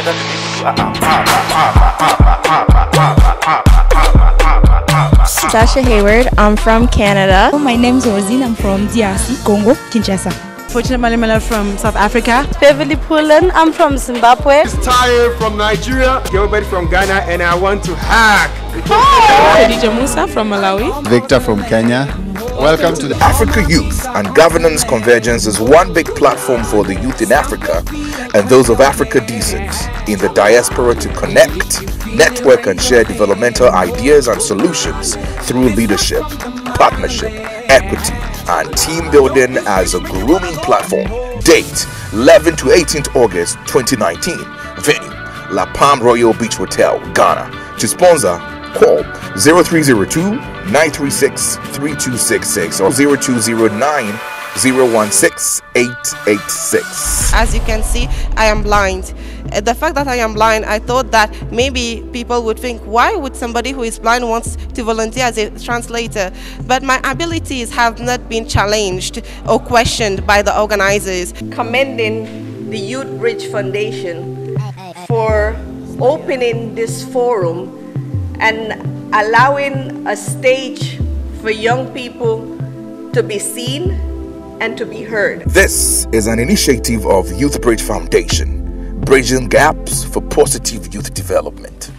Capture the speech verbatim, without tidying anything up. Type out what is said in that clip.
order to be able to uh, Sasha Hayward, I'm from Canada. My name is Rosine, I'm from D R C, Congo, Kinshasa. Fortune Malimela from South Africa. Beverly Pullen, I'm from Zimbabwe. It's Taye from Nigeria. Everybody from Ghana, and I want to hack. Khadija Musa from Malawi. Victor from Kenya. Welcome to the Africa Youth and Governance Convergence is one big platform for the youth in Africa and those of Africa decent in the diaspora to connect, network and share developmental ideas and solutions through leadership, partnership, equity and team building as a grooming platform. Date eleventh to eighteenth August twenty nineteen. Venue La Palm Royal Beach Hotel, Ghana. To sponsor, call zero three zero two, nine three six, three two six six or zero two zero nine, zero one six, eight eight six. As you can see, I am blind. The fact that I am blind, I thought that maybe people would think, why would somebody who is blind want to volunteer as a translator? But my abilities have not been challenged or questioned by the organizers. Commending the Youth Bridge Foundation for opening this forum and allowing a stage for young people to be seen and to be heard. This is an initiative of Youth Bridge Foundation, bridging gaps for positive youth development.